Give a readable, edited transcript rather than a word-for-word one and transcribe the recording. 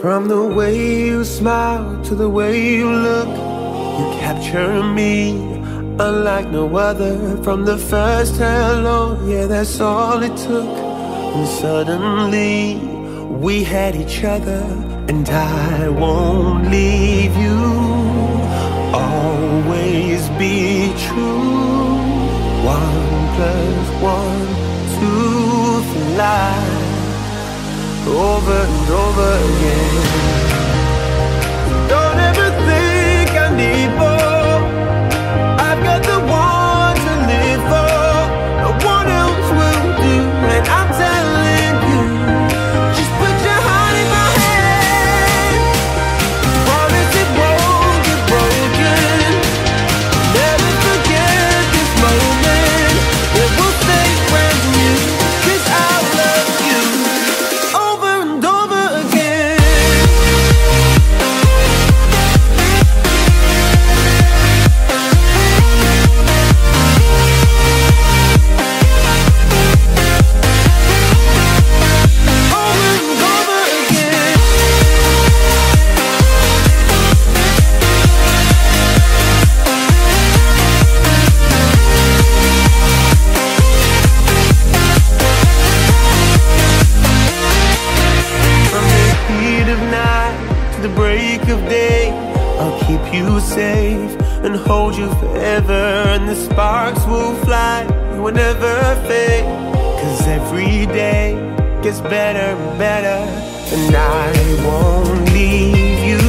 From the way you smile to the way you look, you capture me unlike no other. From the first hello, yeah, that's all it took. And suddenly we had each other, and I won't leave you. Always be true. 1+1, 2 for life. Over and over again. Don't ever think I need more. I've got the one to live for. No one else will do. And I'm telling you, just put your heart in my hand. Promise it won't get broken. Never forget this moment. It will stay brand new, 'cause I love you. Safe and hold you forever, and the sparks will fly, you will never fade. 'Cause every day gets better and better, and I won't leave you.